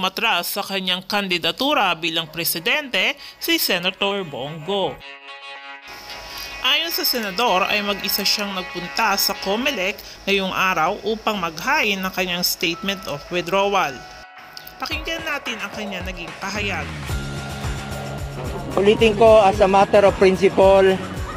umatras sa kanyang kandidatura bilang presidente si Senator Bongo. Ayon sa senador ay mag-isa siyang nagpunta sa COMELEC ngayong araw upang maghain ng kanyang statement of withdrawal. Pakinggan natin ang kanyang naging pahayag. Ulitin ko, as a matter of principle,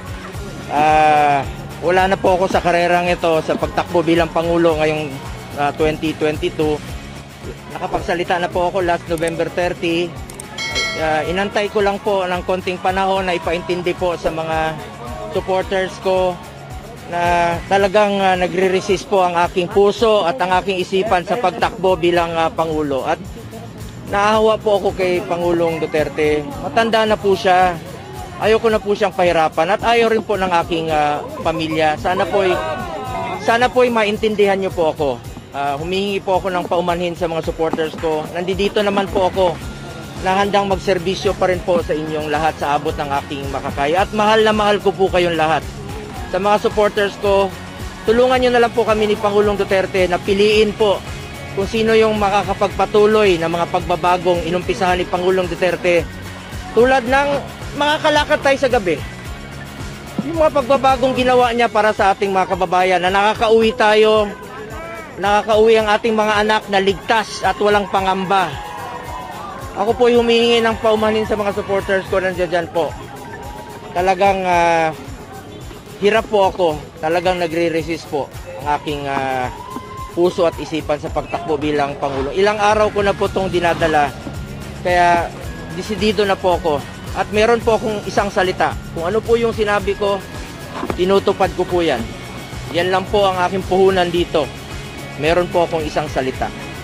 wala na po ako sa karerang ito sa pagtakbo bilang Pangulo ngayong 2022. Nakapagsalita na po ako last November 30. Inantay ko lang po ng konting panahon na ipaintindi po sa mga supporters ko na talagang nagre-resist po ang aking puso at ang aking isipan sa pagtakbo bilang Pangulo. At naahawa po ako kay Pangulong Duterte. Matanda na po siya. Ayoko na po siyang pahirapan at ayaw rin po ng aking pamilya. Sana po'y maintindihan niyo po ako. Humihingi po ako ng paumanhin sa mga supporters ko. Nandito naman po ako na handang magserbisyo pa rin po sa inyong lahat sa abot ng aking makakaya. At mahal na mahal ko po kayong lahat. Sa mga supporters ko, tulungan niyo na lang po kami ni Pangulong Duterte na piliin po kung sino yung makakapagpatuloy na mga pagbabagong inumpisahan ni Pangulong Duterte. Tulad ng makakalakad tayo sa gabi. Yung mga pagbabagong ginawa niya para sa ating mga kababayan na nakakauwi tayo, nakakauwi ang ating mga anak na ligtas at walang pangamba. Ako po humihingi ng paumanhin sa mga supporters ko nandiyan dyan po. Talagang hirap po ako. Talagang nagre-resist po ang aking puso at isipan sa pagtakbo bilang Pangulo. Ilang araw ko na po itong dinadala. Kaya desidido na po ako. At meron po akong isang salita. Kung ano po yung sinabi ko, tinutupad ko po yan. Yan lang po ang aking puhunan dito. Meron po akong isang salita.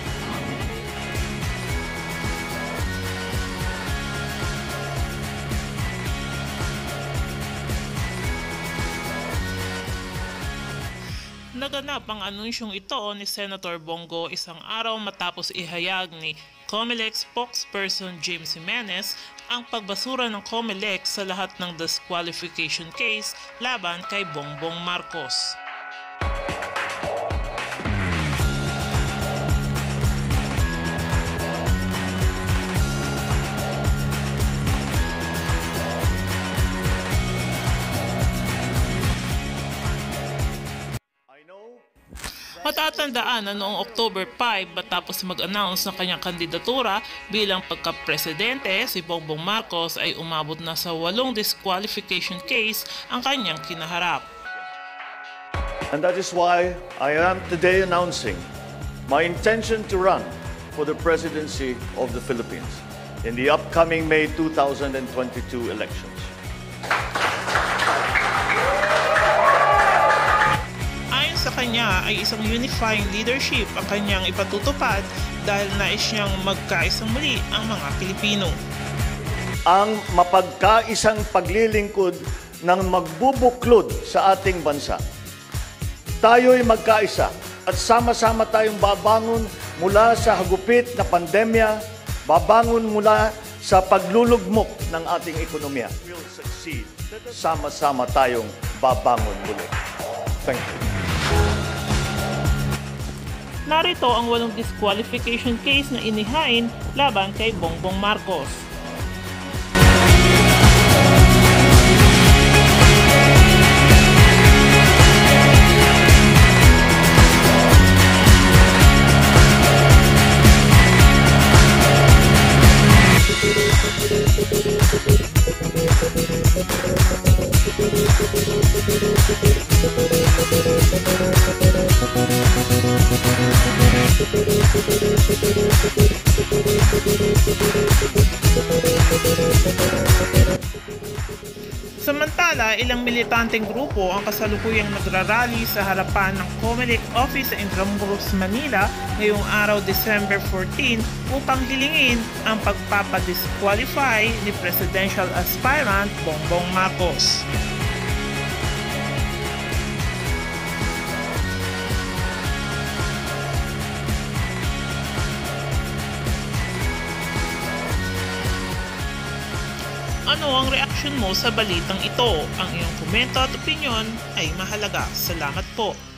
Naganap ang anunsyong ito ni Senator Bongo isang araw matapos ihayag ni COMELEC spokesperson James Jimenez ang pagbasura ng COMELEC sa lahat ng disqualification case laban kay Bongbong Marcos. Matatandaan na noong October 5 matapos mag-announce ng kanyang kandidatura bilang pagka-presidente, si Bongbong Marcos ay umabot na sa 8 disqualification case ang kanyang kinaharap. And that is why I am today announcing my intention to run for the presidency of the Philippines in the upcoming May 2022 elections. Sa kanya ay isang unifying leadership ang kanyang ipatutupad dahil nais niyang magkaisang muli ang mga Pilipino. Ang mapagkaisang paglilingkod ng magbubuklod sa ating bansa. Tayo'y magkaisa at sama-sama tayong babangon mula sa hagupit na pandemya, babangon mula sa paglulugmok ng ating ekonomiya. We'll succeed. Sama-sama tayong babangon muli. Thank you. Narito ang 8 disqualification case na inihain laban kay Bongbong Marcos. Samantala, ilang militanteng grupo ang kasalukuyang nagrarally sa harapan ng COMELEC office sa Intramuros, Manila ngayong araw December 14 upang hilingin ang pagpapadisqualify ni presidential aspirant Bongbong Marcos. Ano ang reaksyon mo sa balitang ito? Ang iyong komento at opinyon ay mahalaga. Salamat po!